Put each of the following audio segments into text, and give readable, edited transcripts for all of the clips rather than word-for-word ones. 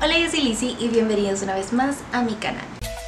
Hola, yo soy Lizzy y bienvenidos una vez más a mi canal.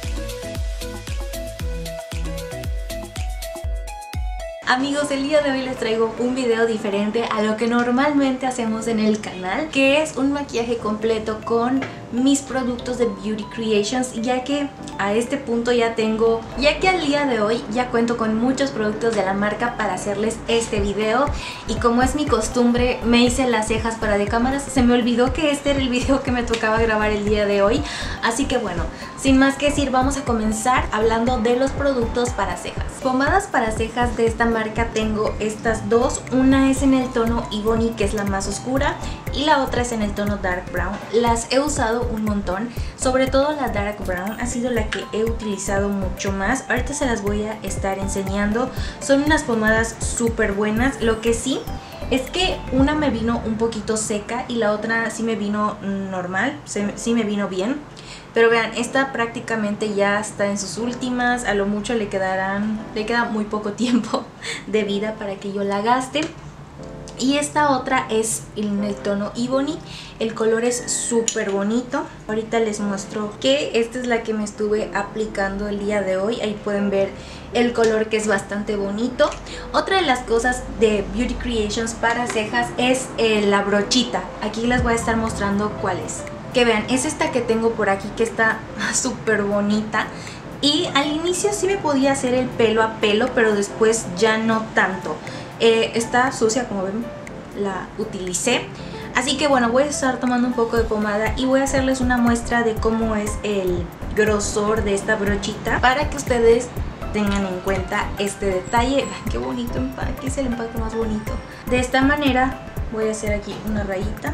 Amigos, el día de hoy les traigo un video diferente a lo que normalmente hacemos en el canal, que es un maquillaje completo con mis productos de Beauty Creations, ya que a este punto al día de hoy ya cuento con muchos productos de la marca para hacerles este video. Y como es mi costumbre, me hice las cejas para de cámaras. Se me olvidó que este era el video que me tocaba grabar el día de hoy, así que bueno, sin más que decir, vamos a comenzar hablando de los productos para cejas. Pomadas para cejas de esta marca tengo estas dos. Una es en el tono Ebony, que es la más oscura, y la otra es en el tono Dark Brown. Las he usado un montón, sobre todo la Dark Brown ha sido la que he utilizado mucho más. Ahorita se las voy a estar enseñando. Son unas pomadas súper buenas. Lo que sí es que una me vino un poquito seca y la otra sí me vino normal, sí me vino bien. Pero vean, esta prácticamente ya está en sus últimas, a lo mucho le queda muy poco tiempo de vida para que yo la gaste. Y esta otra es en el tono Ebony, el color es súper bonito. Ahorita les muestro que esta es la que me estuve aplicando el día de hoy. Ahí pueden ver el color, que es bastante bonito. Otra de las cosas de Beauty Creations para cejas es la brochita. Aquí les voy a estar mostrando cuál es. Que vean, es esta que tengo por aquí, que está súper bonita. Y al inicio sí me podía hacer el pelo a pelo, pero después ya no tanto. Está sucia, como ven, la utilicé. Así que bueno, voy a estar tomando un poco de pomada y voy a hacerles una muestra de cómo es el grosor de esta brochita, para que ustedes tengan en cuenta este detalle. Vean qué bonito empaque, es el empaque más bonito. De esta manera voy a hacer aquí una rayita.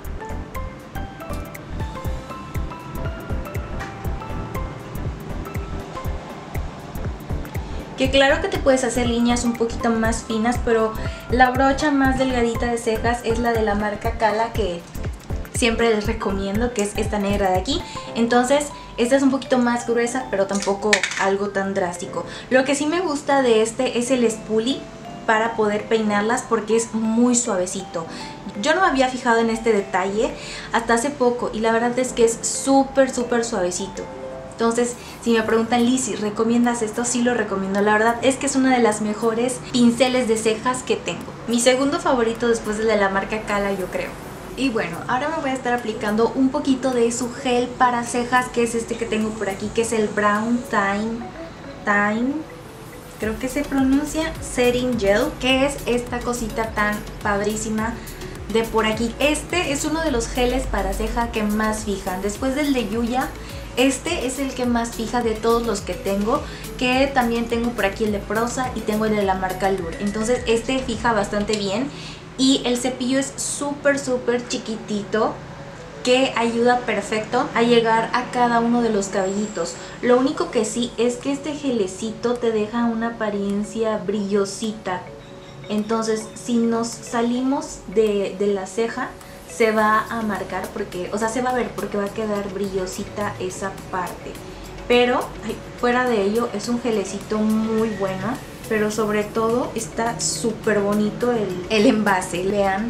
Que claro que te puedes hacer líneas un poquito más finas, pero la brocha más delgadita de cejas es la de la marca Cala, que siempre les recomiendo, que es esta negra de aquí. Entonces esta es un poquito más gruesa, pero tampoco algo tan drástico. Lo que sí me gusta de este es el spoolie para poder peinarlas, porque es muy suavecito. Yo no me había fijado en este detalle hasta hace poco y la verdad es que es súper suavecito. Entonces, si me preguntan, Lizzy, ¿recomiendas esto? Sí lo recomiendo. La verdad es que es una de las mejores pinceles de cejas que tengo. Mi segundo favorito después del de la marca Cala, yo creo. Y bueno, ahora me voy a estar aplicando un poquito de su gel para cejas, que es este que tengo por aquí, que es el Brown Time, creo que se pronuncia, Setting Gel, que es esta cosita tan padrísima de por aquí. Este es uno de los geles para ceja que más fijan. Después del de Yuya, este es el que más fija de todos los que tengo, que también tengo por aquí el de Prosa y tengo el de la marca Lure. Entonces este fija bastante bien y el cepillo es súper chiquitito, que ayuda perfecto a llegar a cada uno de los cabellitos. Lo único que sí es que este gelecito te deja una apariencia brillosita. Entonces si nos salimos de la ceja, se va a marcar porque, o sea, se va a ver porque va a quedar brillosita esa parte. Pero fuera de ello es un gelecito muy bueno, pero sobre todo está súper bonito el envase. Vean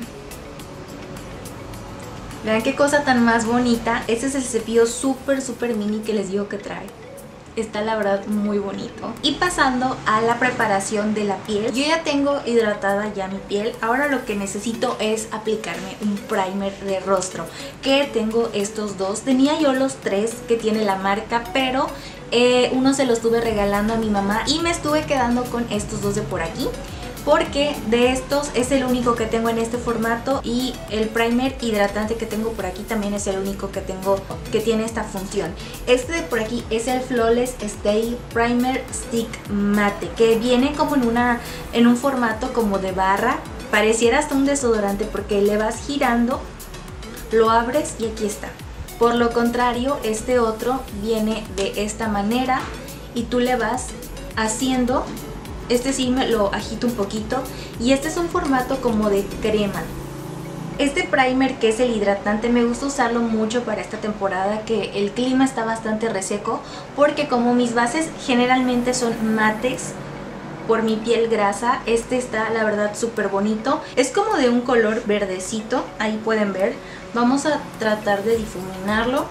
qué cosa tan más bonita. Este es el cepillo súper mini que les digo que trae. Está la verdad muy bonito. Y pasando a la preparación de la piel, yo ya tengo hidratada ya mi piel. Ahora lo que necesito es aplicarme un primer de rostro, que tengo estos dos. Tenía yo los tres que tiene la marca, pero uno se los estuve regalando a mi mamá y me estuve quedando con estos dos de por aquí, porque de estos es el único que tengo en este formato, y el primer hidratante que tengo por aquí también es el único que tengo que tiene esta función. Este de por aquí es el Flawless Stay Primer Stick Matte, que viene como en un formato como de barra. Pareciera hasta un desodorante porque le vas girando, lo abres y aquí está. Por lo contrario, este otro viene de esta manera y tú le vas haciendo. Este sí me lo agito un poquito y este es un formato como de crema. Este primer, que es el hidratante, me gusta usarlo mucho para esta temporada que el clima está bastante reseco, porque como mis bases generalmente son mates por mi piel grasa, este está la verdad súper bonito. Es como de un color verdecito, ahí pueden ver, Vamos a tratar de difuminarlo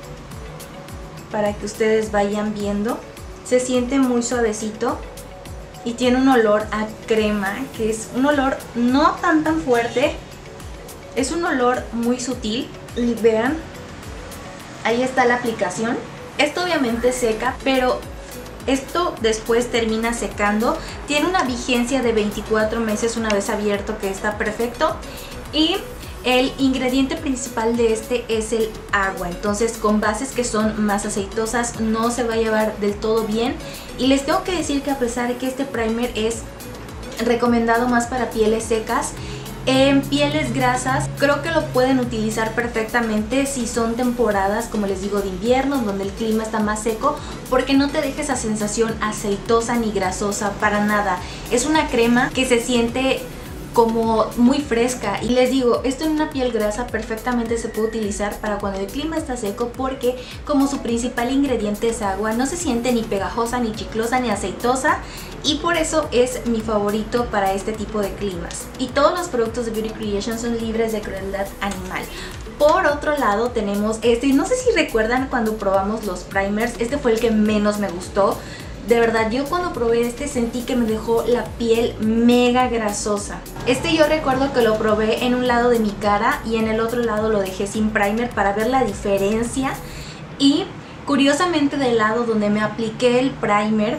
para que ustedes vayan viendo. Se siente muy suavecito y tiene un olor a crema, que es un olor no tan fuerte, es un olor muy sutil. Y vean, ahí está la aplicación. Esto obviamente seca, pero esto después termina secando. Tiene una vigencia de 24 meses una vez abierto, que está perfecto. Y el ingrediente principal de este es el agua, entonces con bases que son más aceitosas no se va a llevar del todo bien. Y les tengo que decir que a pesar de que este primer es recomendado más para pieles secas, en pieles grasas creo que lo pueden utilizar perfectamente si son temporadas, como les digo, de invierno, donde el clima está más seco, porque no te deja esa sensación aceitosa ni grasosa para nada. Es una crema que se siente como muy fresca, y les digo, esto en una piel grasa perfectamente se puede utilizar para cuando el clima está seco, porque como su principal ingrediente es agua, no se siente ni pegajosa, ni chiclosa, ni aceitosa, y por eso es mi favorito para este tipo de climas. Y todos los productos de Beauty Creations son libres de crueldad animal. Por otro lado tenemos este, y no sé si recuerdan cuando probamos los primers, este fue el que menos me gustó. De verdad, yo cuando probé este sentí que me dejó la piel mega grasosa. Este yo recuerdo que lo probé en un lado de mi cara y en el otro lado lo dejé sin primer para ver la diferencia. Y curiosamente del lado donde me apliqué el primer,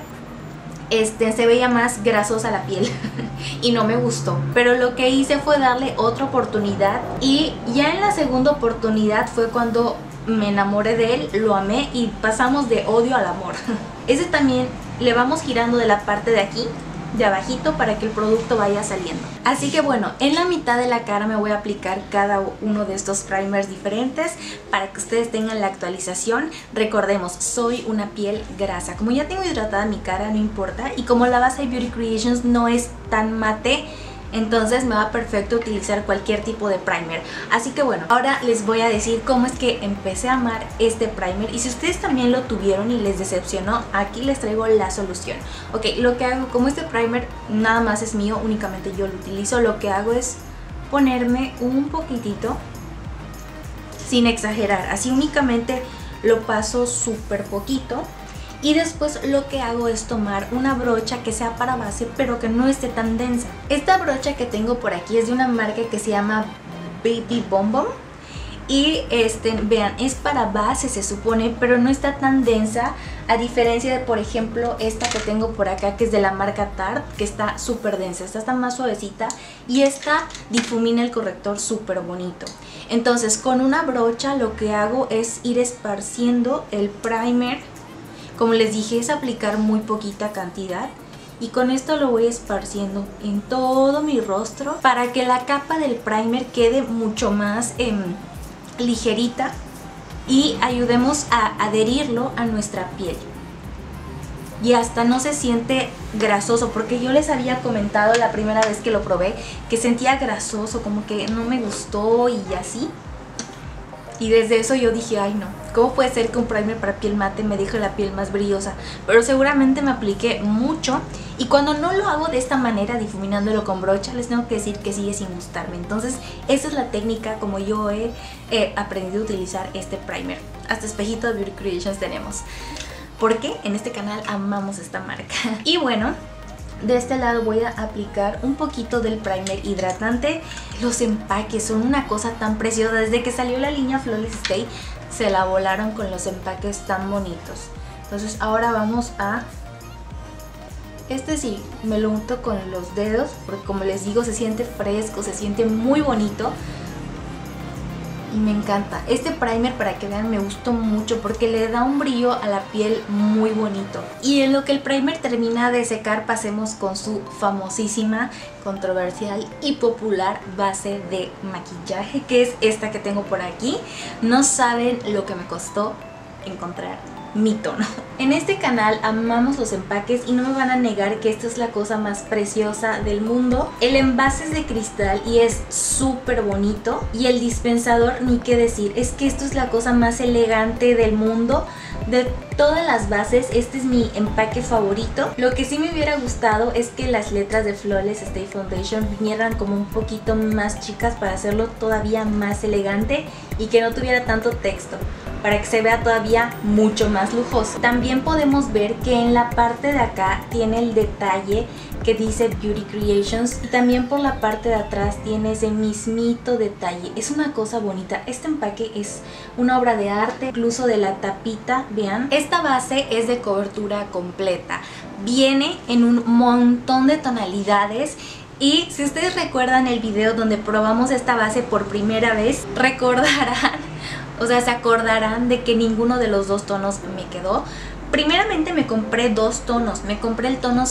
se veía más grasosa la piel y no me gustó. Pero lo que hice fue darle otra oportunidad, y ya en la segunda oportunidad fue cuando me enamoré de él, lo amé y pasamos de odio al amor. Ese también le vamos girando de la parte de aquí, de abajito, para que el producto vaya saliendo. Así que bueno, en la mitad de la cara me voy a aplicar cada uno de estos primers diferentes para que ustedes tengan la actualización. Recordemos, soy una piel grasa. Como ya tengo hidratada mi cara, no importa. Y como la base de Beauty Creations no es tan mate, entonces me va perfecto utilizar cualquier tipo de primer. Así que bueno, ahora les voy a decir cómo es que empecé a amar este primer. Y si ustedes también lo tuvieron y les decepcionó, aquí les traigo la solución. Ok, lo que hago, como este primer nada más es mío, únicamente yo lo utilizo, lo que hago es ponerme un poquitito, sin exagerar, así únicamente lo paso súper poquito. Y después lo que hago es tomar una brocha que sea para base, pero que no esté tan densa. Esta brocha que tengo por aquí es de una marca que se llama Baby Bom Bom. Y vean, es para base se supone, pero no está tan densa, a diferencia de, por ejemplo, esta que tengo por acá, que es de la marca Tarte, que está súper densa. Esta está más suavecita y esta difumina el corrector súper bonito. Entonces con una brocha lo que hago es ir esparciendo el primer. Como les dije, es aplicar muy poquita cantidad, y con esto lo voy esparciendo en todo mi rostro para que la capa del primer quede mucho más ligerita y ayudemos a adherirlo a nuestra piel. Y hasta no se siente grasoso, porque yo les había comentado la primera vez que lo probé que sentía grasoso, como que no me gustó y así. Y desde eso yo dije, ay no, ¿cómo puede ser que un primer para piel mate me deje la piel más brillosa? Pero seguramente me apliqué mucho, y cuando no lo hago de esta manera, difuminándolo con brocha, les tengo que decir que sigue sin gustarme. Entonces esa es la técnica como yo he aprendido a utilizar este primer. Hasta espejito de Beauty Creations tenemos, porque en este canal amamos esta marca. Y bueno, de este lado voy a aplicar un poquito del primer hidratante. Los empaques son una cosa tan preciosa. Desde que salió la línea Flawless Stay se la volaron con los empaques tan bonitos. Entonces ahora vamos a... sí, me lo unto con los dedos, porque como les digo, se siente fresco, se siente muy bonito. Y me encanta. Este primer, para que vean, me gustó mucho porque le da un brillo a la piel muy bonito. Y en lo que el primer termina de secar, pasemos con su famosísima, controversial y popular base de maquillaje, que es esta que tengo por aquí. No saben lo que me costó encontrar mi tono. En este canal amamos los empaques y no me van a negar que esta es la cosa más preciosa del mundo. El envase es de cristal y es súper bonito, y el dispensador ni qué decir, es que esto es la cosa más elegante del mundo. De todas las bases, este es mi empaque favorito. Lo que sí me hubiera gustado es que las letras de Flawless Stay Foundation vinieran como un poquito más chicas para hacerlo todavía más elegante y que no tuviera tanto texto, para que se vea todavía mucho más lujoso. También podemos ver que en la parte de acá tiene el detalle que dice Beauty Creations, y también por la parte de atrás tiene ese mismito detalle. Es una cosa bonita. Este empaque es una obra de arte, incluso de la tapita, vean. Esta base es de cobertura completa. Viene en un montón de tonalidades. Y si ustedes recuerdan el video donde probamos esta base por primera vez, recordarán, o sea, se acordarán de que ninguno de los dos tonos me quedó. Primeramente me compré dos tonos, me compré el tono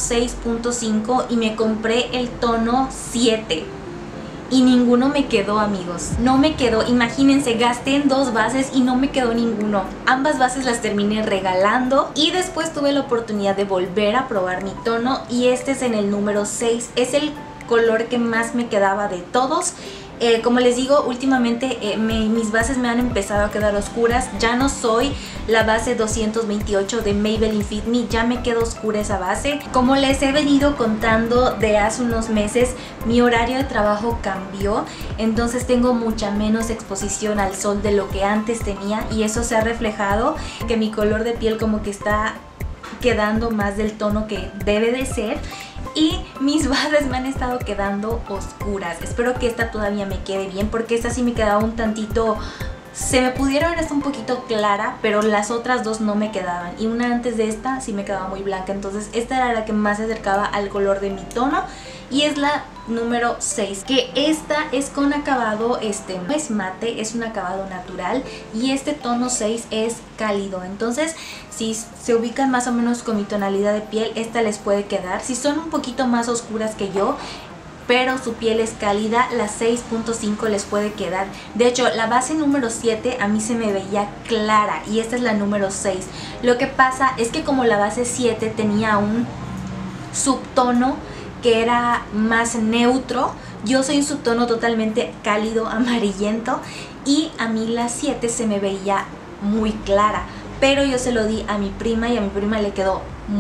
6.5 y me compré el tono 7. Y ninguno me quedó, amigos. No me quedó. Imagínense, gasté en dos bases y no me quedó ninguno. Ambas bases las terminé regalando. Y después tuve la oportunidad de volver a probar mi tono. Y este es en el número 6. Es el color que más me quedaba de todos. Como les digo, últimamente mis bases me han empezado a quedar oscuras. Ya no soy la base 228 de Maybelline Fit Me, ya me quedó oscura esa base. Como les he venido contando de hace unos meses, mi horario de trabajo cambió, entonces tengo mucha menos exposición al sol de lo que antes tenía, y eso se ha reflejado que mi color de piel como que está quedando más del tono que debe de ser, y mis bases me han estado quedando oscuras. Espero que esta todavía me quede bien, porque esta sí me quedaba un tantito, se me pudiera ver esta un poquito clara, pero las otras dos no me quedaban, y una antes de esta sí me quedaba muy blanca. Entonces esta era la que más se acercaba al color de mi tono, y es la número 6, que esta es con acabado, no es mate, es un acabado natural, y este tono 6 es cálido. Entonces si se ubican más o menos con mi tonalidad de piel, esta les puede quedar. Si son un poquito más oscuras que yo, pero su piel es cálida, la 6.5 les puede quedar. De hecho, la base número 7 a mí se me veía clara, y esta es la número 6. Lo que pasa es que como la base 7 tenía un subtono que era más neutro, yo soy un subtono totalmente cálido, amarillento, y a mí la 7 se me veía muy clara, pero yo se lo di a mi prima y a mi prima le quedó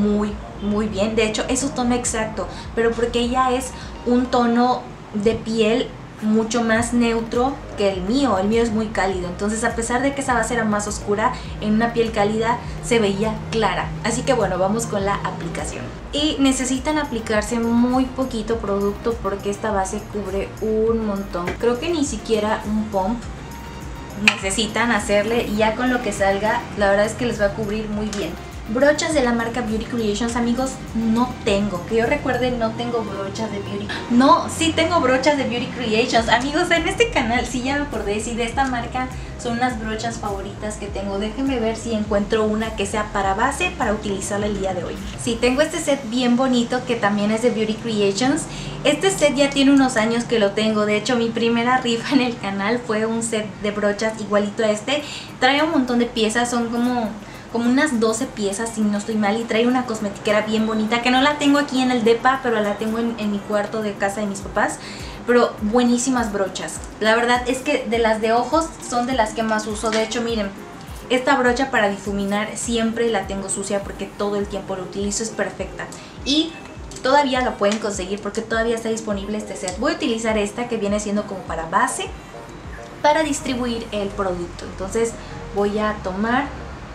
muy bien. De hecho es su tono exacto, pero porque ella es un tono de piel mucho más neutro que el mío es muy cálido. Entonces, a pesar de que esa base era más oscura, en una piel cálida se veía clara. Así que bueno, vamos con la aplicación. Y necesitan aplicarse muy poquito producto, porque esta base cubre un montón. Creo que ni siquiera un pump necesitan hacerle, y ya con lo que salga, la verdad es que les va a cubrir muy bien. Brochas de la marca Beauty Creations, amigos, no tengo. Que yo recuerde, no tengo brochas de Beauty. No, sí tengo brochas de Beauty Creations. Amigos, en este canal, sí ya me acordé, sí, de esta marca son unas brochas favoritas que tengo. Déjenme ver si encuentro una que sea para base, para utilizarla el día de hoy. Sí, tengo este set bien bonito que también es de Beauty Creations. Este set ya tiene unos años que lo tengo. De hecho, mi primera rifa en el canal fue un set de brochas igualito a este. Trae un montón de piezas, son como unas 12 piezas si no estoy mal, y trae una cosmetiquera bien bonita que no la tengo aquí en el depa, pero la tengo en mi cuarto de casa de mis papás. Pero buenísimas brochas. La verdad es que de las de ojos son de las que más uso. De hecho, miren, esta brocha para difuminar siempre la tengo sucia porque todo el tiempo la utilizo, es perfecta. Y todavía la pueden conseguir porque todavía está disponible este set. Voy a utilizar esta que viene siendo como para base, para distribuir el producto. Entonces voy a tomar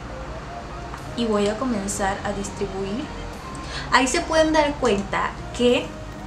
y voy a comenzar a distribuir. Ahí se pueden dar cuenta que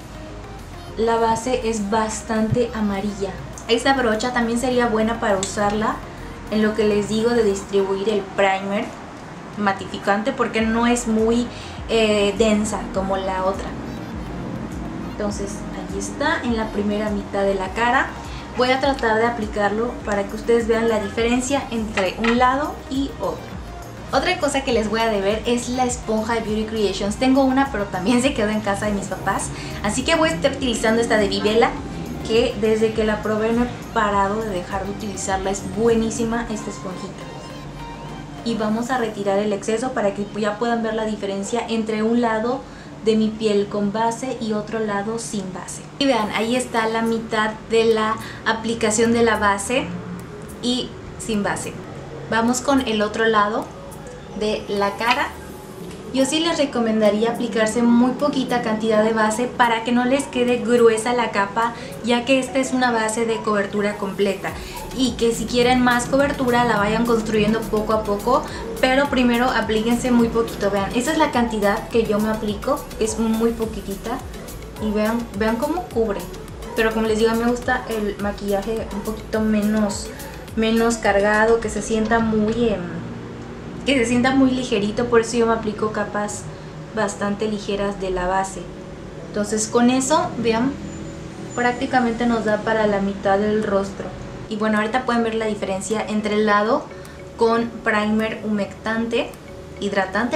la base es bastante amarilla. Esta brocha también sería buena para usarla en lo que les digo de distribuir el primer matificante, porque no es muy densa como la otra. Entonces ahí está, en la primera mitad de la cara. Voy a tratar de aplicarlo para que ustedes vean la diferencia entre un lado y otro. Otra cosa que les voy a deber es la esponja de Beauty Creations. Tengo una, pero también se quedó en casa de mis papás, así que voy a estar utilizando esta de Vivela, que desde que la probé no he parado de dejar de utilizarla. Es buenísima esta esponjita. y vamos a retirar el exceso para que ya puedan ver la diferencia entre un lado de mi piel con base y otro lado sin base. Y vean, ahí está la mitad de la aplicación de la base y sin base. Vamos con el otro lado de la cara. Yo sí les recomendaría aplicarse muy poquita cantidad de base para que no les quede gruesa la capa, ya que esta es una base de cobertura completa, y que si quieren más cobertura la vayan construyendo poco a poco, pero primero aplíquense muy poquito. Vean, esa es la cantidad que yo me aplico, es muy poquitita, y vean cómo cubre. Pero como les digo, a mí me gusta el maquillaje un poquito menos cargado, que se sienta muy ligerito, por eso yo me aplico capas bastante ligeras de la base. Entonces con eso, vean, prácticamente nos da para la mitad del rostro. Y bueno, ahorita pueden ver la diferencia entre el lado con primer hidratante,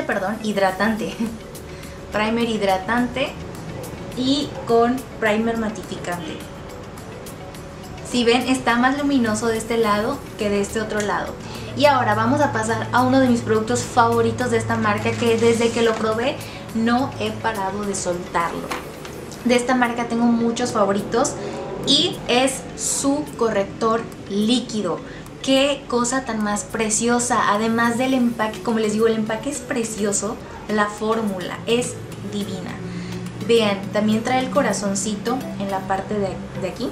primer hidratante y con primer matificante. Si ven, está más luminoso de este lado que de este otro lado. Y ahora vamos a pasar a uno de mis productos favoritos de esta marca, que desde que lo probé no he parado de soltarlo. De esta marca tengo muchos favoritos y es su corrector líquido. Qué cosa tan más preciosa. Además del empaque, como les digo, el empaque es precioso, la fórmula es divina. Vean, también trae el corazoncito en la parte de aquí.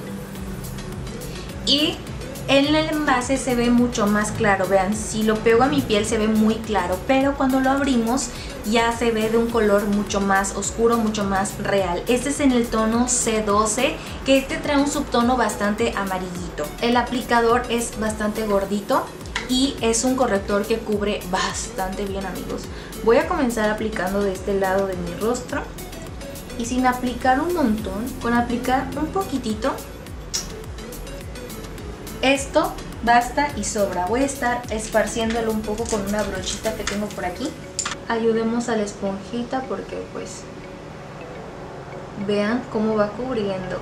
Y en el envase se ve mucho más claro. Vean, si lo pego a mi piel se ve muy claro, pero cuando lo abrimos ya se ve de un color mucho más oscuro, mucho más real. Este es en el tono C12, que este trae un subtono bastante amarillito. El aplicador es bastante gordito y es un corrector que cubre bastante bien, amigos. Voy a comenzar aplicando de este lado de mi rostro, y sin aplicar un montón, con aplicar un poquitito, esto basta y sobra. Voy a estar esparciéndolo un poco con una brochita que tengo por aquí. Ayudemos a la esponjita porque pues vean cómo va cubriendo.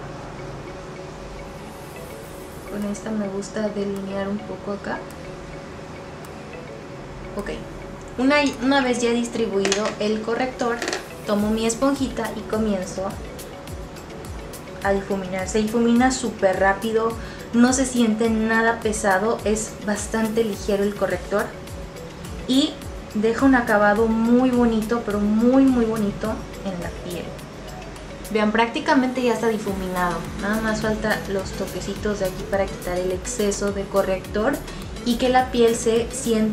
Con esta me gusta delinear un poco acá. Ok, una vez ya distribuido el corrector, tomo mi esponjita y comienzo a difuminar. Se difumina súper rápido, no se siente nada pesado, es bastante ligero el corrector y deja un acabado muy bonito, pero muy bonito en la piel. Vean, prácticamente ya está difuminado, nada más falta los toquecitos de aquí para quitar el exceso de corrector y que la piel se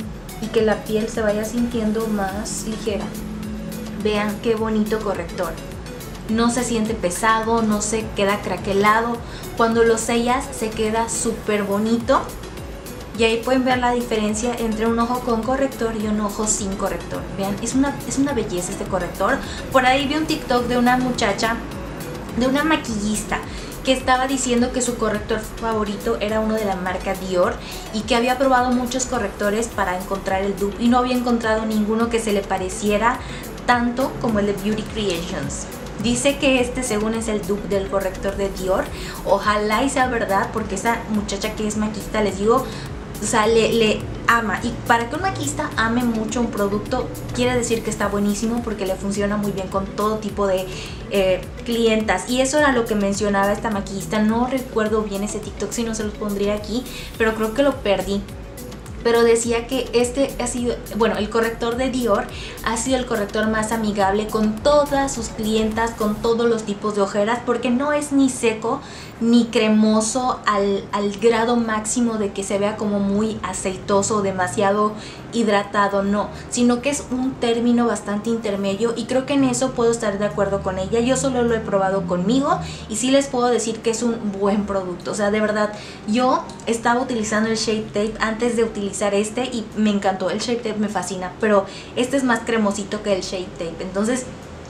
vaya sintiendo más ligera. Vean qué bonito corrector. No se siente pesado, no se queda craquelado. Cuando lo sellas se queda súper bonito. Y ahí pueden ver la diferencia entre un ojo con corrector y un ojo sin corrector. Vean, es una belleza este corrector. Por ahí vi un TikTok de una muchacha, de una maquillista, que estaba diciendo que su corrector favorito era uno de la marca Dior y que había probado muchos correctores para encontrar el dupe y no había encontrado ninguno que se le pareciera tanto como el de Beauty Creations. Dice que este según es el dupe del corrector de Dior. Ojalá y sea verdad, porque esa muchacha que es maquillista, les digo, o sea, le ama. Y para que un maquillista ame mucho un producto, quiere decir que está buenísimo, porque le funciona muy bien con todo tipo de clientas. Y eso era lo que mencionaba esta maquillista. No recuerdo bien ese TikTok, si no se los pondría aquí, pero creo que lo perdí. Pero decía que este ha sido, bueno, el corrector de Dior ha sido el corrector más amigable con todas sus clientas, con todos los tipos de ojeras, porque no es ni seco ni cremoso al grado máximo de que se vea como muy aceitoso, demasiado hidratado, no, sino que es un término bastante intermedio, y creo que en eso puedo estar de acuerdo con ella. Yo solo lo he probado conmigo y sí les puedo decir que es un buen producto. O sea, de verdad, yo estaba utilizando el Shape Tape antes de utilizar este y me encantó. El Shape Tape me fascina, pero este es más cremosito que el Shape Tape, entonces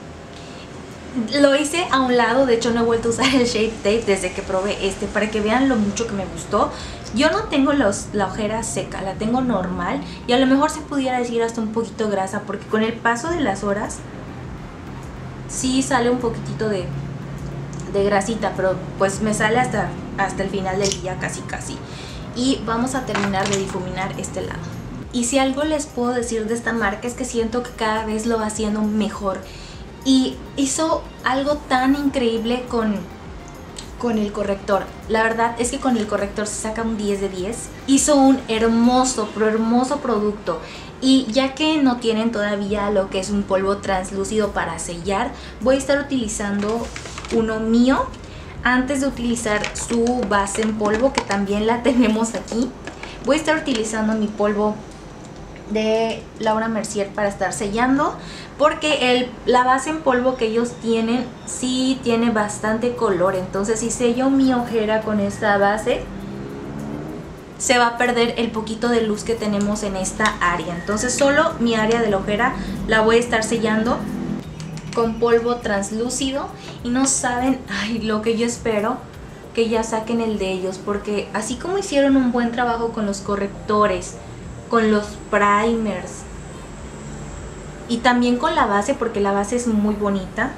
lo hice a un lado. De hecho no he vuelto a usar el Shape Tape desde que probé este, para que vean lo mucho que me gustó. Yo no tengo la ojera seca, la tengo normal, y a lo mejor se pudiera decir hasta un poquito grasa, porque con el paso de las horas sí sale un poquitito de grasita, pero pues me sale hasta el final del día casi. Y vamos a terminar de difuminar este lado. Y si algo les puedo decir de esta marca es que siento que cada vez lo va haciendo mejor. Y hizo algo tan increíble con el corrector. La verdad es que con el corrector se saca un 10 de 10. Hizo un hermoso, pero hermoso producto. Y ya que no tienen todavía lo que es un polvo translúcido para sellar, voy a estar utilizando uno mío antes de utilizar su base en polvo, que también la tenemos aquí. Voy a estar utilizando mi polvo de Laura Mercier para estar sellando, porque la base en polvo que ellos tienen sí tiene bastante color. Entonces si sello mi ojera con esta base, se va a perder el poquito de luz que tenemos en esta área. Entonces solo mi área de la ojera la voy a estar sellando con polvo translúcido. Y no saben, ay, lo que yo espero que ya saquen el de ellos, porque así como hicieron un buen trabajo con los correctores, con los primers y también con la base, porque la base es muy bonita,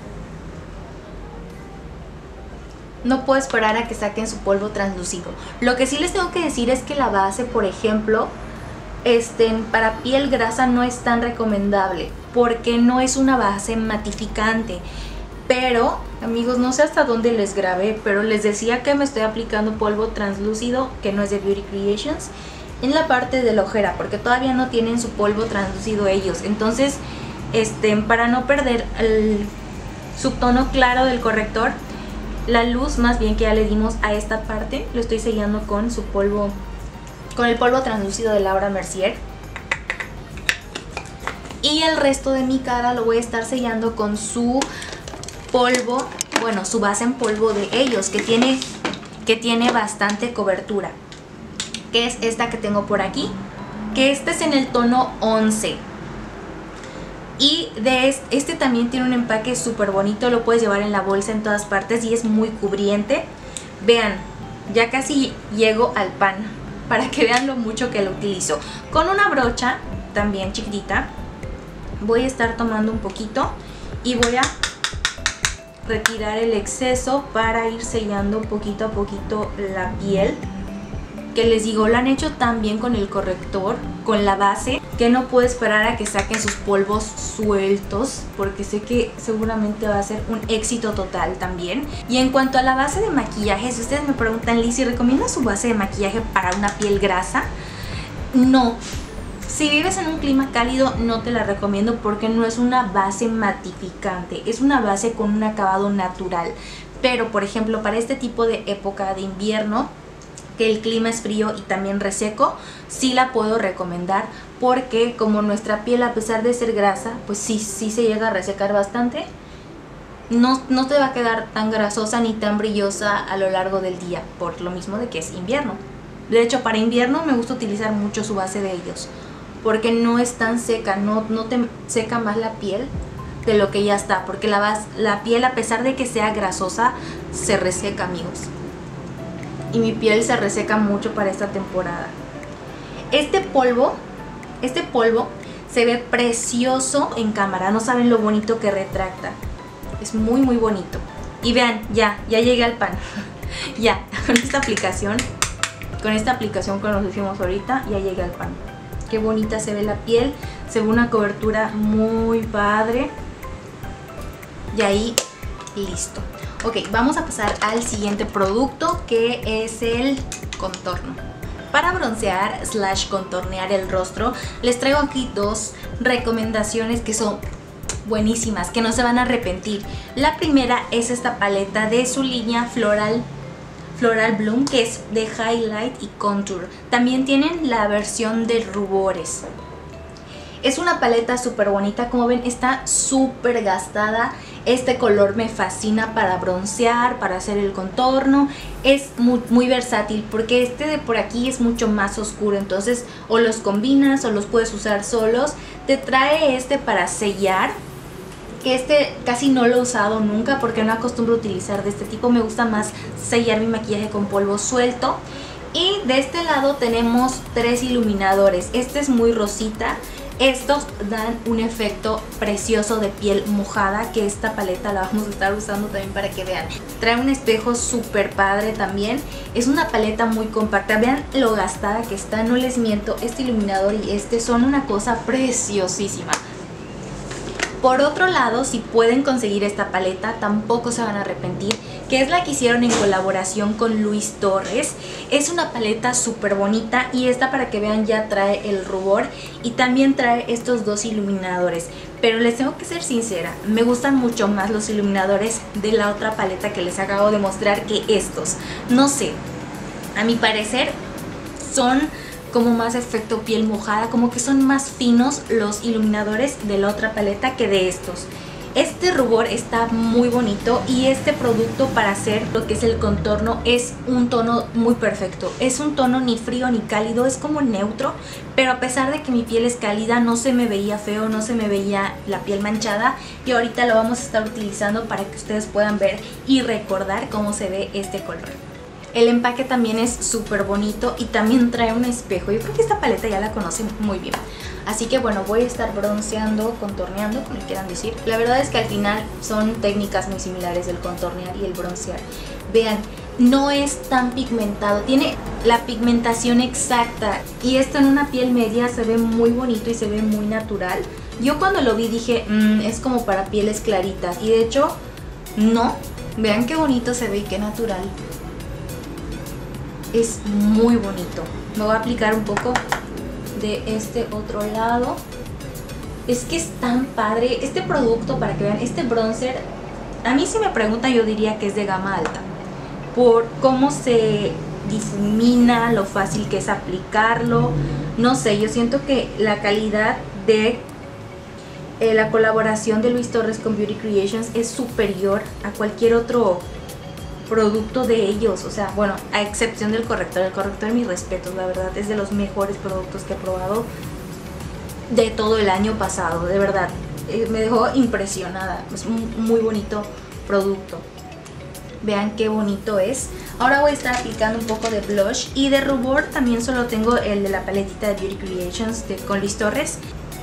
no puedo esperar a que saquen su polvo translúcido. Lo que sí les tengo que decir es que la base, por ejemplo, para piel grasa no es tan recomendable, porque no es una base matificante. Pero, amigos, no sé hasta dónde les grabé, pero les decía que me estoy aplicando polvo translúcido, que no es de Beauty Creations, en la parte de la ojera, porque todavía no tienen su polvo translúcido ellos. Entonces, para no perder el subtono claro del corrector, la luz más bien que ya le dimos a esta parte, lo estoy sellando con su polvo, con el polvo translúcido de Laura Mercier. Y el resto de mi cara lo voy a estar sellando con su polvo, bueno, su base en polvo de ellos, que tiene bastante cobertura, que es esta que tengo por aquí, que este es en el tono 11. Y de este también tiene un empaque súper bonito, lo puedes llevar en la bolsa en todas partes y es muy cubriente. Vean, ya casi llego al pan, para que vean lo mucho que lo utilizo. Con una brocha también chiquitita voy a estar tomando un poquito y voy a retirar el exceso para ir sellando poquito a poquito la piel. Que les digo, lo han hecho tan bien con el corrector, con la base, que no puedo esperar a que saquen sus polvos sueltos, porque sé que seguramente va a ser un éxito total también. Y en cuanto a la base de maquillaje, si ustedes me preguntan, Lizzy, ¿recomiendas su base de maquillaje para una piel grasa? No. Si vives en un clima cálido no te la recomiendo, porque no es una base matificante, es una base con un acabado natural. Pero por ejemplo, para este tipo de época de invierno, que el clima es frío y también reseco, sí la puedo recomendar, porque como nuestra piel, a pesar de ser grasa, pues sí se llega a resecar bastante. No te va a quedar tan grasosa ni tan brillosa a lo largo del día, por lo mismo de que es invierno. De hecho, para invierno me gusta utilizar mucho su base de ellos, porque no es tan seca, no te seca más la piel de lo que ya está, porque la piel, a pesar de que sea grasosa, se reseca, amigos. Y mi piel se reseca mucho para esta temporada. Este polvo se ve precioso en cámara, no saben lo bonito que retracta. Es muy muy bonito. Y vean, ya llegué al pan. Ya, con esta aplicación que nos hicimos ahorita, ya llegué al pan. Qué bonita se ve la piel, se ve una cobertura muy padre. Y ahí, listo. Ok, vamos a pasar al siguiente producto, que es el contorno. Para broncear / contornear el rostro, les traigo aquí dos recomendaciones que son buenísimas, que no se van a arrepentir. La primera es esta paleta de su línea Floral Bloom, que es de highlight y contour. También tienen la versión de rubores. Es una paleta súper bonita, como ven está súper gastada. Este color me fascina para broncear, para hacer el contorno. Es muy versátil, porque este de por aquí es mucho más oscuro. Entonces o los combinas o los puedes usar solos. Te trae este para sellar, que este casi no lo he usado nunca, porque no acostumbro a utilizar de este tipo. Me gusta más sellar mi maquillaje con polvo suelto. Y de este lado tenemos 3 iluminadores. Este es muy rosita. Estos dan un efecto precioso de piel mojada, que esta paleta la vamos a estar usando también para que vean. Trae un espejo súper padre también. Es una paleta muy compacta. Vean lo gastada que está, no les miento. Este iluminador y este son una cosa preciosísima. Por otro lado, si pueden conseguir esta paleta, tampoco se van a arrepentir, que es la que hicieron en colaboración con Luis Torres. Es una paleta súper bonita y esta, para que vean, ya trae el rubor y también trae estos 2 iluminadores. Pero les tengo que ser sincera, me gustan mucho más los iluminadores de la otra paleta que les acabo de mostrar que estos. No sé, a mi parecer son como más efecto piel mojada, como que son más finos los iluminadores de la otra paleta que de estos. Este rubor está muy bonito y este producto para hacer lo que es el contorno es un tono muy perfecto. Es un tono ni frío ni cálido, es como neutro, pero a pesar de que mi piel es cálida no se me veía feo, no se me veía la piel manchada, y ahorita lo vamos a estar utilizando para que ustedes puedan ver y recordar cómo se ve este color. El empaque también es súper bonito y también trae un espejo. Yo creo que esta paleta ya la conocen muy bien. Así que bueno, voy a estar bronceando, contorneando, como le quieran decir. La verdad es que al final son técnicas muy similares, el contornear y el broncear. Vean, no es tan pigmentado, tiene la pigmentación exacta. Y esto en una piel media se ve muy bonito y se ve muy natural. Yo cuando lo vi dije, es como para pieles claritas. Y de hecho, no. Vean qué bonito se ve y qué natural. Es muy bonito. Me voy a aplicar un poco de este otro lado. Es que es tan padre este producto, para que vean. Este bronzer, a mí si me preguntan, yo diría que es de gama alta, por cómo se difumina, lo fácil que es aplicarlo. No sé, yo siento que la calidad de la colaboración de Luis Torres con Beauty Creations es superior a cualquier otro producto de ellos. O sea, bueno, a excepción del corrector. El corrector, mis respetos, la verdad es de los mejores productos que he probado de todo el año pasado, de verdad. Me dejó impresionada. Es un muy bonito producto. Vean qué bonito es. Ahora voy a estar aplicando un poco de blush, y de rubor también solo tengo el de la paletita de Beauty Creations con Luis Torres,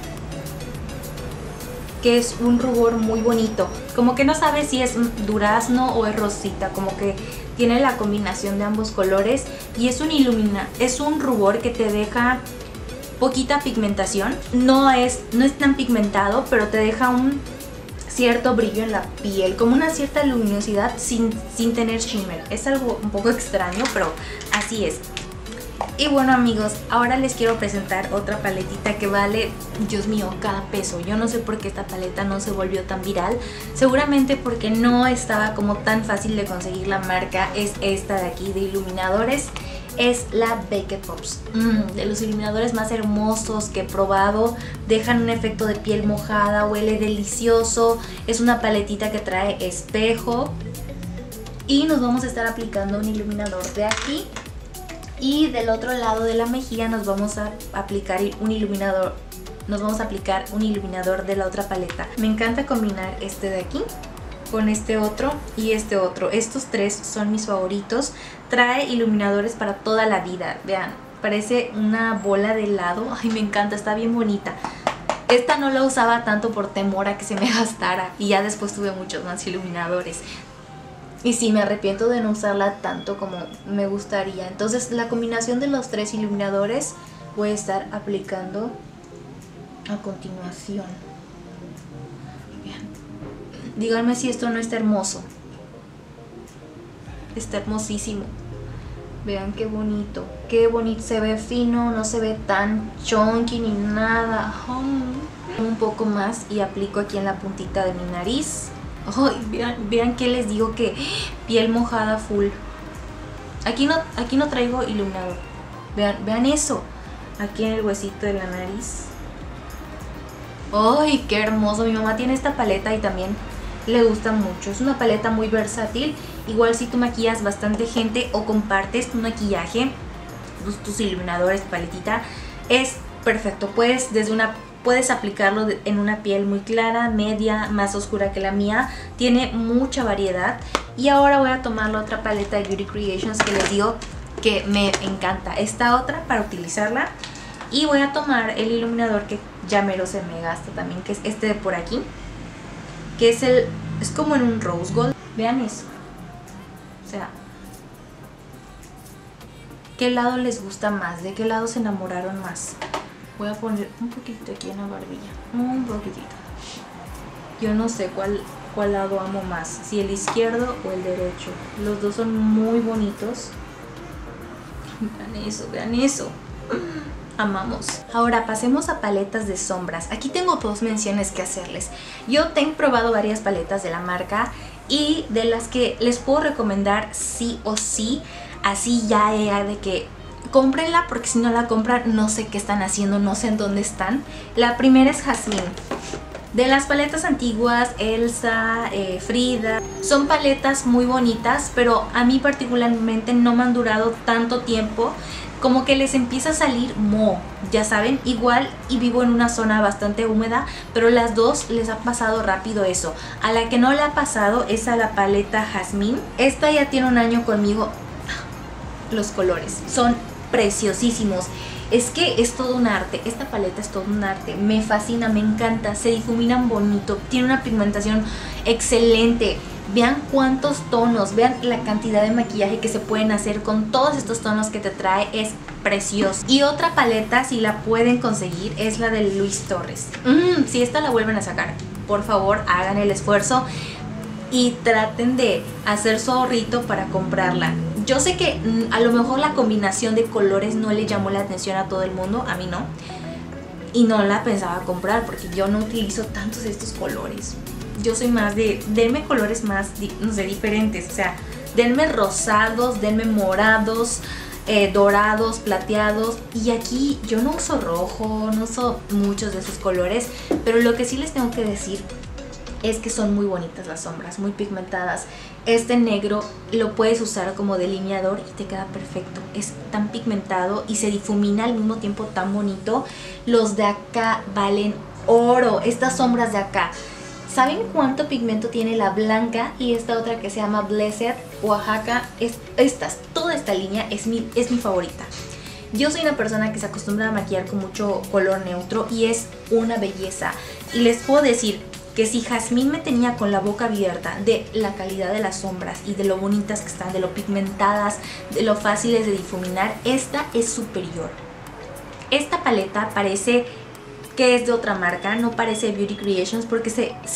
que es un rubor muy bonito. Como que no sabes si es durazno o es rosita, como que tiene la combinación de ambos colores, y es un rubor que te deja poquita pigmentación. No es tan pigmentado, pero te deja un cierto brillo en la piel, como una cierta luminosidad sin tener shimmer. Es algo un poco extraño, pero así es. Y bueno, amigos, ahora les quiero presentar otra paletita que vale, Dios mío, cada peso. Yo no sé por qué esta paleta no se volvió tan viral. Seguramente porque no estaba como tan fácil de conseguir la marca. Es esta de aquí de iluminadores. Es la Baked Pops. De los iluminadores más hermosos que he probado. Dejan un efecto de piel mojada, huele delicioso. Es una paletita que trae espejo. Y nos vamos a estar aplicando un iluminador de aquí. Y del otro lado de la mejilla nos vamos a aplicar un iluminador. Nos vamos a aplicar un iluminador de la otra paleta. Me encanta combinar este de aquí con este otro y este otro. Estos tres son mis favoritos. Trae iluminadores para toda la vida. Vean, parece una bola de helado. Ay, me encanta, está bien bonita. Esta no la usaba tanto por temor a que se me gastara, y ya después tuve muchos más iluminadores. Y sí, me arrepiento de no usarla tanto como me gustaría. Entonces la combinación de los tres iluminadores voy a estar aplicando a continuación. Bien. Díganme si esto no está hermoso. Está hermosísimo. Vean qué bonito. Qué bonito. Se ve fino, no se ve tan chunky ni nada. Un poco más y aplico aquí en la puntita de mi nariz. Oh, vean que les digo, que piel mojada full. Aquí no traigo iluminador. Vean eso. Aquí en el huesito de la nariz. ¡Ay, qué hermoso! Mi mamá tiene esta paleta y también le gusta mucho. Es una paleta muy versátil. Igual si tú maquillas bastante gente o compartes tu maquillaje, tus iluminadores, tu paletita, es perfecto. Puedes aplicarlo en una piel muy clara, media, más oscura que la mía. Tiene mucha variedad. Y ahora voy a tomar la otra paleta de Beauty Creations que les digo que me encanta. Esta otra para utilizarla. Y voy a tomar el iluminador que ya mero se me gasta también, que es este de por aquí, que es como en un rose gold. Vean eso. O sea, ¿qué lado les gusta más? ¿De qué lado se enamoraron más? Voy a poner un poquito aquí en la barbilla. Un poquitito. Yo no sé cuál lado amo más, si el izquierdo o el derecho. Los dos son muy bonitos. Vean eso, vean eso. Amamos. Ahora pasemos a paletas de sombras. Aquí tengo dos menciones que hacerles. Yo tengo probado varias paletas de la marca y de las que les puedo recomendar sí o sí, así ya era de que cómprenla, porque si no la compran no sé qué están haciendo, no sé en dónde están. La primera es Jasmine. De las paletas antiguas, Elsa, Frida, son paletas muy bonitas, pero a mí particularmente no me han durado tanto tiempo. Como que les empieza a salir moho, ya saben, igual, y vivo en una zona bastante húmeda, pero las dos les ha pasado rápido eso. A la que no le ha pasado es a la paleta Jasmine. Esta ya tiene un año conmigo. Los colores son preciosísimos. Es que es todo un arte, esta paleta es todo un arte, me fascina, me encanta, se difuminan bonito, tiene una pigmentación excelente. Vean cuántos tonos, vean la cantidad de maquillaje que se pueden hacer con todos estos tonos que te trae, es precioso. Y otra paleta, si la pueden conseguir, es la de Luis Torres. Si esta la vuelven a sacar, por favor hagan el esfuerzo y traten de hacer su ahorrito para comprarla. Yo sé que a lo mejor la combinación de colores no le llamó la atención a todo el mundo, a mí no. Y no la pensaba comprar porque yo no utilizo tantos de estos colores. Yo soy más de, denme colores más, no sé, diferentes. O sea, denme rosados, denme morados, dorados, plateados. Y aquí yo no uso rojo, no uso muchos de esos colores. Pero lo que sí les tengo que decir es que son muy bonitas las sombras, muy pigmentadas. Este negro lo puedes usar como delineador y te queda perfecto. Es tan pigmentado y se difumina al mismo tiempo tan bonito. Los de acá valen oro, estas sombras de acá. ¿Saben cuánto pigmento tiene la blanca y esta otra que se llama Blessed Oaxaca? Toda esta línea es mi favorita. Yo soy una persona que se acostumbra a maquillar con mucho color neutro y es una belleza. Y les puedo decir que si Jasmine me tenía con la boca abierta de la calidad de las sombras y de lo bonitas que están, de lo pigmentadas, de lo fáciles de difuminar, esta es superior. Esta paleta parece que es de otra marca, no parece Beauty Creations porque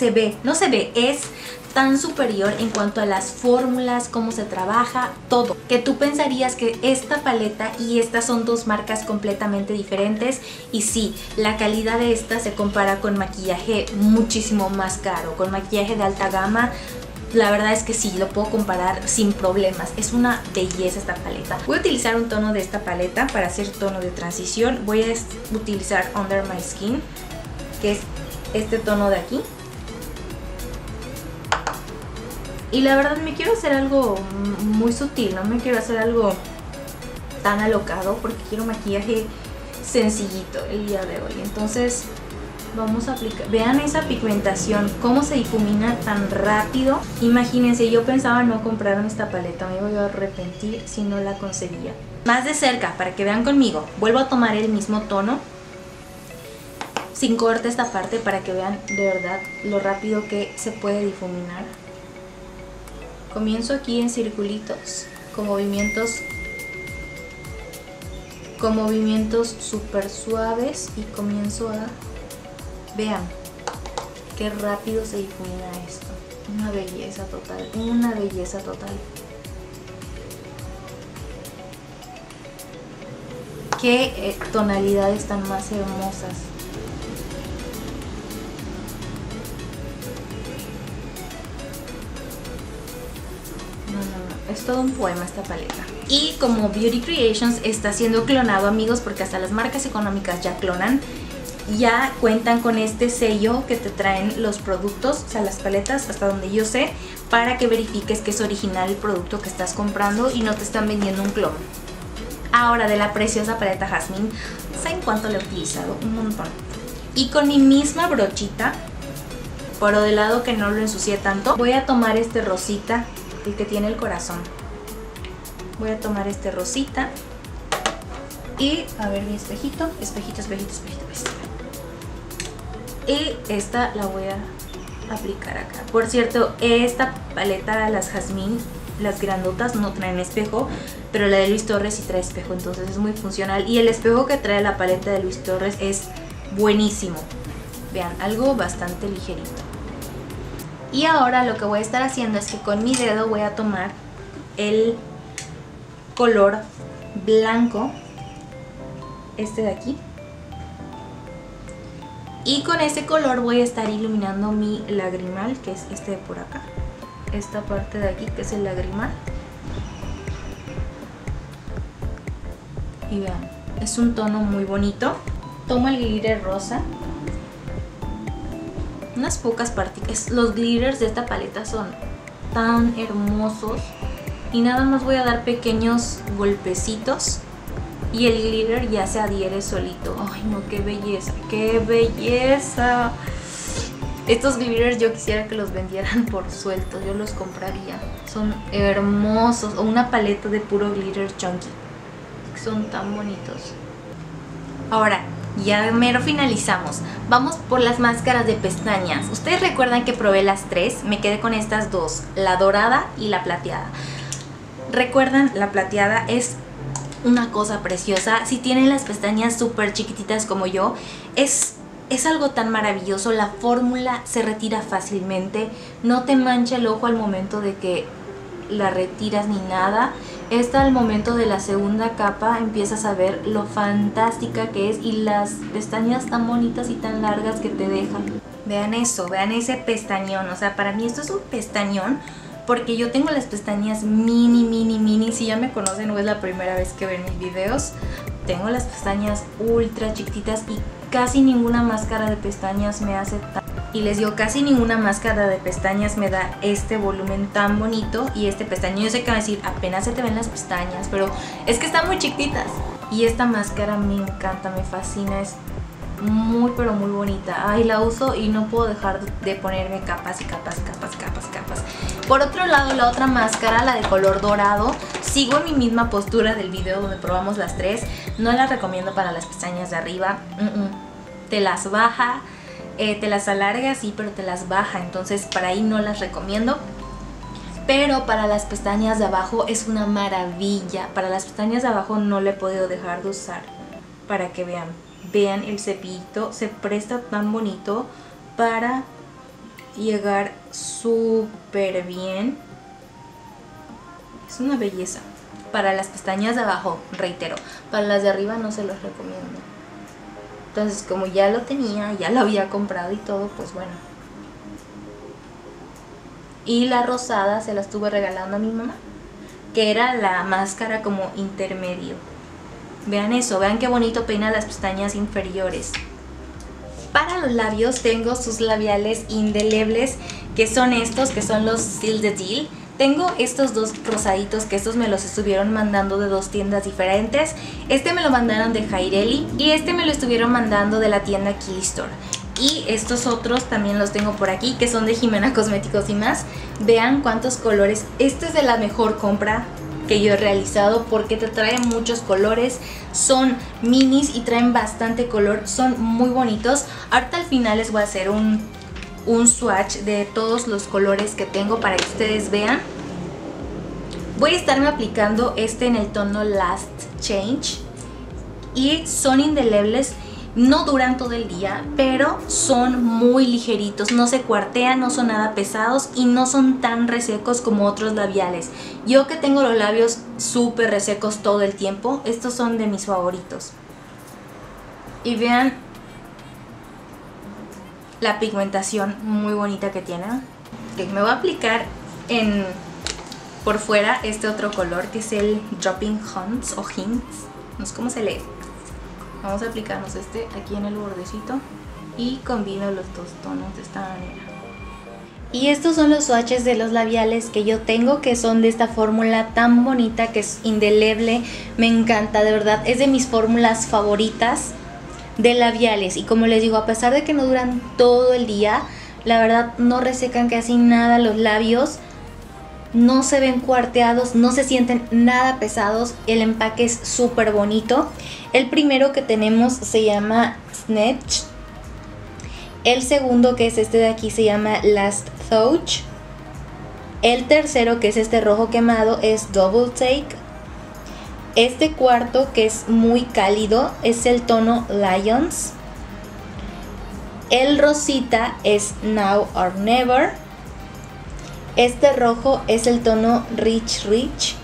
es tan superior en cuanto a las fórmulas, cómo se trabaja, todo. Que tú pensarías que esta paleta y esta son dos marcas completamente diferentes. Y sí, la calidad de esta se compara con maquillaje muchísimo más caro, con maquillaje de alta gama. La verdad es que sí, lo puedo comparar sin problemas. Es una belleza esta paleta. Voy a utilizar un tono de esta paleta para hacer tono de transición. Voy a utilizar Under My Skin, que es este tono de aquí. Y la verdad me quiero hacer algo muy sutil, no me quiero hacer algo tan alocado porque quiero maquillaje sencillito el día de hoy. Entonces vamos a aplicar, vean esa pigmentación, cómo se difumina tan rápido. Imagínense, yo pensaba no comprarme esta paleta, me iba a arrepentir si no la conseguía. Más de cerca, para que vean conmigo, vuelvo a tomar el mismo tono, sin corte esta parte, para que vean de verdad lo rápido que se puede difuminar. Comienzo aquí en circulitos, con movimientos súper suaves y comienzo a... Vean qué rápido se difumina esto. Una belleza total, una belleza total. Qué tonalidades tan más hermosas. No, es todo un poema esta paleta. Y como Beauty Creations está siendo clonado, amigos, porque hasta las marcas económicas ya clonan, ya cuentan con este sello que te traen los productos, o sea, las paletas, hasta donde yo sé, para que verifiques que es original el producto que estás comprando y no te están vendiendo un clon. Ahora, de la preciosa paleta Jasmine, ¿saben cuánto la he utilizado? Un montón. Y con mi misma brochita, pero de lado que no lo ensucié tanto, voy a tomar este rosita, el que tiene el corazón. Voy a tomar este rosita. Y a ver mi espejito. Espejito. Y esta la voy a aplicar acá. Por cierto, esta paleta, las Jazmín, las grandotas, no traen espejo, pero la de Luis Torres sí trae espejo, entonces es muy funcional. Y el espejo que trae la paleta de Luis Torres es buenísimo. Vean, algo bastante ligerito. Y ahora lo que voy a estar haciendo es que con mi dedo voy a tomar el color blanco, este de aquí. Y con este color voy a estar iluminando mi lagrimal, que es este de por acá. Esta parte de aquí, que es el lagrimal. Y vean, es un tono muy bonito. Tomo el glitter rosa. Unas pocas partículas. Los glitters de esta paleta son tan hermosos. Y nada más voy a dar pequeños golpecitos y el glitter ya se adhiere solito. Ay no, qué belleza, qué belleza. Estos glitters yo quisiera que los vendieran por suelto, yo los compraría. Son hermosos. O una paleta de puro glitter chunky. Son tan bonitos. Ahora, ya mero finalizamos. Vamos por las máscaras de pestañas. Ustedes recuerdan que probé las tres. Me quedé con estas dos, la dorada y la plateada. Recuerdan, la plateada es una cosa preciosa. Si tienen las pestañas súper chiquititas como yo, es algo tan maravilloso. La fórmula se retira fácilmente, no te mancha el ojo al momento de que la retiras ni nada. Esta, al momento de la segunda capa, empiezas a ver lo fantástica que es y las pestañas tan bonitas y tan largas que te dejan. Vean eso, vean ese pestañón. O sea, para mí esto es un pestañón, porque yo tengo las pestañas mini. Si ya me conocen o es la primera vez que ven mis videos, tengo las pestañas ultra chiquititas y casi ninguna máscara de pestañas me hace tan... Y les digo, casi ninguna máscara de pestañas me da este volumen tan bonito y este pestañón. Yo sé que van a decir, apenas se te ven las pestañas, pero es que están muy chiquititas. Y esta máscara me encanta, me fascina, es muy pero muy bonita. Ay, la uso y no puedo dejar de ponerme capas y capas. Por otro lado, la otra máscara, la de color dorado, sigo en mi misma postura del video donde probamos las tres. No la recomiendo para las pestañas de arriba. Te las baja, te las alarga, sí, pero te las baja. Entonces para ahí no las recomiendo. Pero para las pestañas de abajo es una maravilla. Para las pestañas de abajo no le he podido dejar de usar. Para que vean. Vean el cepillito, se presta tan bonito para llegar súper bien. Es una belleza. Para las pestañas de abajo, reitero, para las de arriba no se los recomiendo. Entonces, como ya lo tenía, ya lo había comprado y todo, pues bueno. Y la rosada se la estuve regalando a mi mamá, que era la máscara como intermedio. Vean eso, vean qué bonito peina las pestañas inferiores. Para los labios tengo sus labiales indelebles, que son estos, que son los Seal the Deal. Tengo estos dos rosaditos, que estos me los estuvieron mandando de dos tiendas diferentes. Este me lo mandaron de Jaireli y este me lo estuvieron mandando de la tienda Key Store. Y estos otros también los tengo por aquí, que son de Jimena Cosméticos y más. Vean cuántos colores. Este es de la mejor compra que yo he realizado, porque te traen muchos colores, son minis y traen bastante color, son muy bonitos. Ahorita al final les voy a hacer un swatch de todos los colores que tengo para que ustedes vean. Voy a estarme aplicando este en el tono Last Change y son indelebles. No duran todo el día, pero son muy ligeritos, no se cuartean, no son nada pesados y no son tan resecos como otros labiales. Yo que tengo los labios súper resecos todo el tiempo, estos son de mis favoritos. Y vean la pigmentación muy bonita que tiene. Okay, me voy a aplicar por fuera este otro color, que es el Dropping Hints o Hints, no sé cómo se lee. Vamos a aplicarnos este aquí en el bordecito y combino los dos tonos de esta manera. Y estos son los swatches de los labiales que yo tengo, que son de esta fórmula tan bonita, que es indeleble. Me encanta, de verdad, es de mis fórmulas favoritas de labiales. Y como les digo, a pesar de que no duran todo el día, la verdad no resecan casi nada los labios. no se ven cuarteados, no se sienten nada pesados, el empaque es súper bonito. El primero que tenemos se llama Snatch, el segundo, que es este de aquí, se llama Last Touch, el tercero, que es este rojo quemado, es Double Take, este cuarto, que es muy cálido, es el tono Lions, el rosita es Now or Never, este rojo es el tono Rich Rich,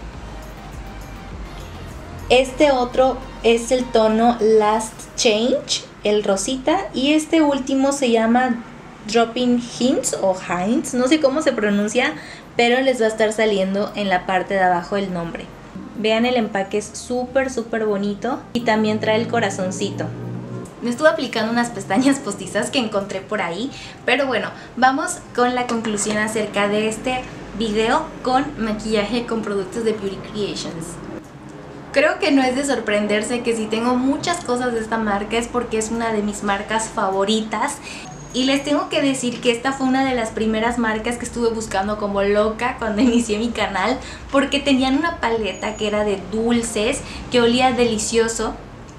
este otro es el tono Last Change, el rosita, y este último se llama Dropping Hints o Hints, no sé cómo se pronuncia, pero les va a estar saliendo en la parte de abajo el nombre. Vean, el empaque es súper bonito y también trae el corazoncito. Me estuve aplicando unas pestañas postizas que encontré por ahí, pero bueno, vamos con la conclusión acerca de este video con maquillaje con productos de Beauty Creations. Creo que no es de sorprenderse que si tengo muchas cosas de esta marca es porque es una de mis marcas favoritas. Y les tengo que decir que esta fue una de las primeras marcas que estuve buscando como loca cuando inicié mi canal, porque tenían una paleta que era de dulces, que olía delicioso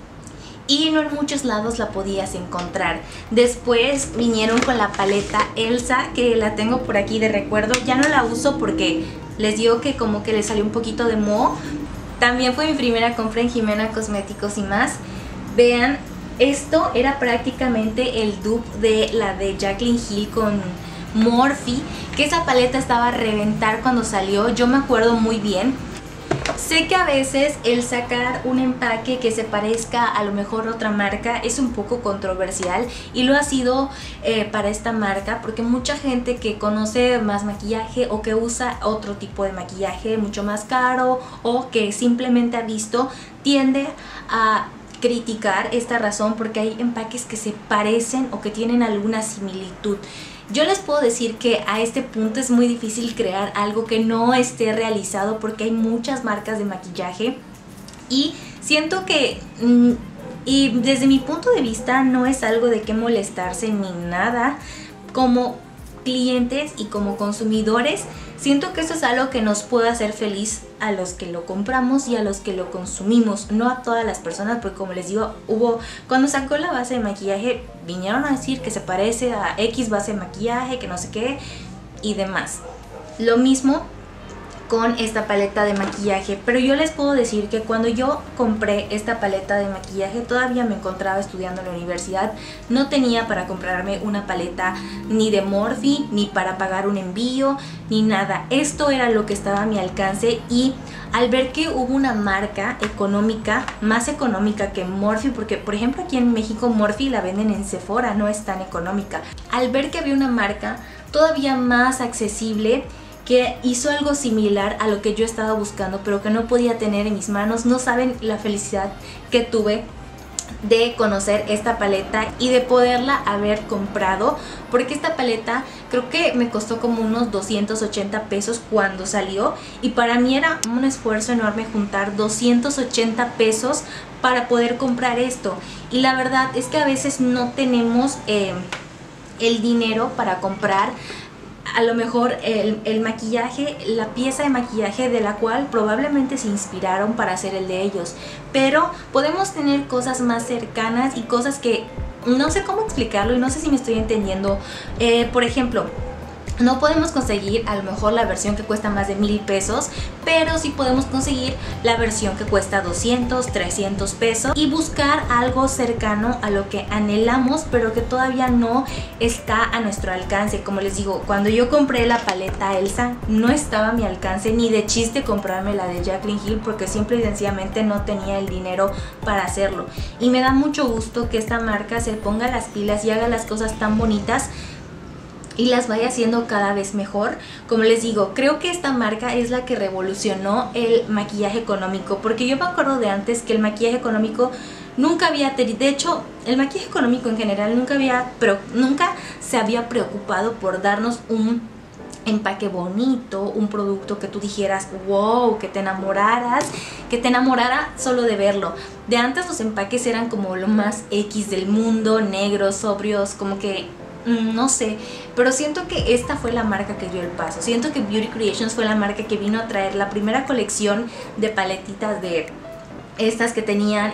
y no en muchos lados la podías encontrar. Después vinieron con la paleta Elsa, que la tengo por aquí de recuerdo. Ya no la uso porque les digo que como que le salió un poquito de moho. También fue mi primera compra en Jimena Cosméticos y más. Vean, esto era prácticamente el dupe de la de Jaclyn Hill con Morphe, que esa paleta estaba a reventar cuando salió, yo me acuerdo muy bien. Sé que a veces el sacar un empaque que se parezca a lo mejor a otra marca es un poco controversial, y lo ha sido para esta marca, porque mucha gente que conoce más maquillaje o que usa otro tipo de maquillaje mucho más caro o que simplemente ha visto, tiende a criticar esta razón porque hay empaques que se parecen o que tienen alguna similitud. Yo les puedo decir que a este punto es muy difícil crear algo que no esté realizado, porque hay muchas marcas de maquillaje y siento que y desde mi punto de vista no es algo de qué molestarse ni nada. Como clientes y como consumidores, siento que eso es algo que nos puede hacer feliz a los que lo compramos y a los que lo consumimos, no a todas las personas, porque como les digo, cuando sacó la base de maquillaje, vinieron a decir que se parece a X base de maquillaje, que no sé qué y demás. Lo mismo con esta paleta de maquillaje, pero yo les puedo decir que cuando yo compré esta paleta de maquillaje todavía me encontraba estudiando en la universidad, no tenía para comprarme una paleta ni de Morphe, ni para pagar un envío, ni nada. Esto era lo que estaba a mi alcance, y al ver que hubo una marca económica, más económica que Morphe, porque por ejemplo aquí en México Morphe la venden en Sephora, no es tan económica, al ver que había una marca todavía más accesible que hizo algo similar a lo que yo estaba buscando pero que no podía tener en mis manos, no saben la felicidad que tuve de conocer esta paleta y de poderla haber comprado, porque esta paleta creo que me costó como unos 280 pesos cuando salió, y para mí era un esfuerzo enorme juntar 280 pesos para poder comprar esto. Y la verdad es que a veces no tenemos el dinero para comprar a lo mejor el maquillaje, la pieza de maquillaje de la cual probablemente se inspiraron para hacer el de ellos, pero podemos tener cosas más cercanas y cosas que no sé cómo explicarlo y no sé si me estoy entendiendo. Por ejemplo, no podemos conseguir a lo mejor la versión que cuesta más de 1000 pesos, pero sí podemos conseguir la versión que cuesta 200, 300 pesos y buscar algo cercano a lo que anhelamos, pero que todavía no está a nuestro alcance. Como les digo, cuando yo compré la paleta Elsa, no estaba a mi alcance ni de chiste comprarme la de Jaclyn Hill, porque simple y sencillamente no tenía el dinero para hacerlo. Y me da mucho gusto que esta marca se ponga las pilas y haga las cosas tan bonitas y las vaya haciendo cada vez mejor. Como les digo, creo que esta marca es la que revolucionó el maquillaje económico, porque yo me acuerdo de antes que el maquillaje económico nunca había tenido, de hecho el maquillaje económico en general nunca se había preocupado por darnos un empaque bonito, un producto que tú dijeras wow, que te enamorara solo de verlo. De antes los empaques eran como lo más X del mundo, negros, sobrios, como que no sé, pero siento que esta fue la marca que dio el paso. Siento que Beauty Creations fue la marca que vino a traer la primera colección de paletitas de estas que tenían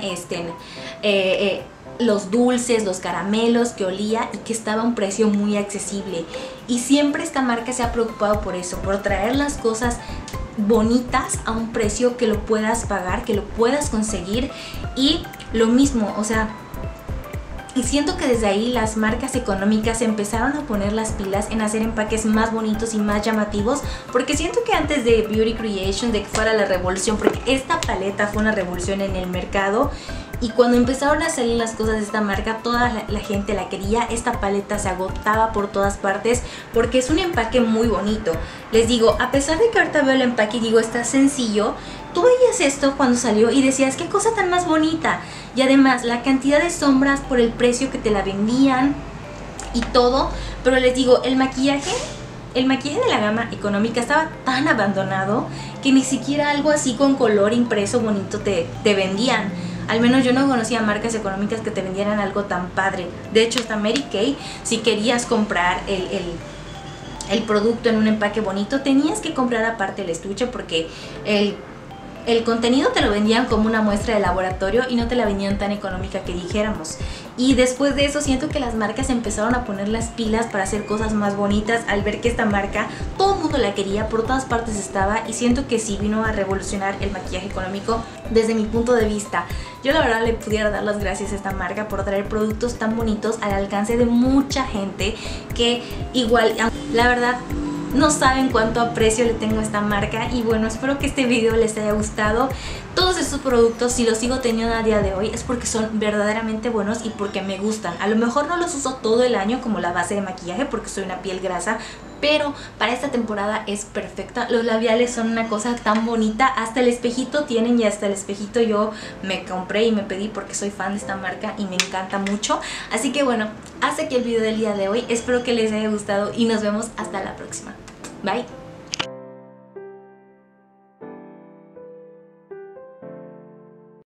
los dulces, los caramelos, que olía y que estaba a un precio muy accesible. Y siempre esta marca se ha preocupado por eso, por traer las cosas bonitas a un precio que lo puedas pagar, que lo puedas conseguir. Y lo mismo, o sea, y siento que desde ahí las marcas económicas empezaron a poner las pilas en hacer empaques más bonitos y más llamativos, porque siento que antes de Beauty Creation, de que fuera la revolución, porque esta paleta fue una revolución en el mercado, y cuando empezaron a salir las cosas de esta marca, toda la gente la quería. Esta paleta se agotaba por todas partes porque es un empaque muy bonito. Les digo, a pesar de que ahorita veo el empaque y digo, está sencillo, tú veías esto cuando salió y decías, qué cosa tan más bonita. Y además, la cantidad de sombras por el precio que te la vendían y todo. Pero les digo, el maquillaje de la gama económica estaba tan abandonado que ni siquiera algo así con color impreso bonito te vendían. Al menos yo no conocía marcas económicas que te vendieran algo tan padre. De hecho, hasta Mary Kay, si querías comprar el producto en un empaque bonito, tenías que comprar aparte el estuche, porque el contenido te lo vendían como una muestra de laboratorio y no te la vendían tan económica que dijéramos. Y después de eso siento que las marcas empezaron a poner las pilas para hacer cosas más bonitas al ver que esta marca, todo el mundo la quería, por todas partes estaba, y siento que sí vino a revolucionar el maquillaje económico desde mi punto de vista. Yo la verdad le pudiera dar las gracias a esta marca por traer productos tan bonitos al alcance de mucha gente, que igual, la verdad, no saben cuánto aprecio le tengo a esta marca. Y bueno, espero que este video les haya gustado. Todos estos productos, si los sigo teniendo a día de hoy, es porque son verdaderamente buenos y porque me gustan. A lo mejor no los uso todo el año como la base de maquillaje porque soy una piel grasa, pero para esta temporada es perfecta. Los labiales son una cosa tan bonita, hasta el espejito tienen, y hasta el espejito yo me compré y me pedí porque soy fan de esta marca y me encanta mucho. Así que bueno, hasta aquí el video del día de hoy. Espero que les haya gustado y nos vemos hasta la próxima. Bye.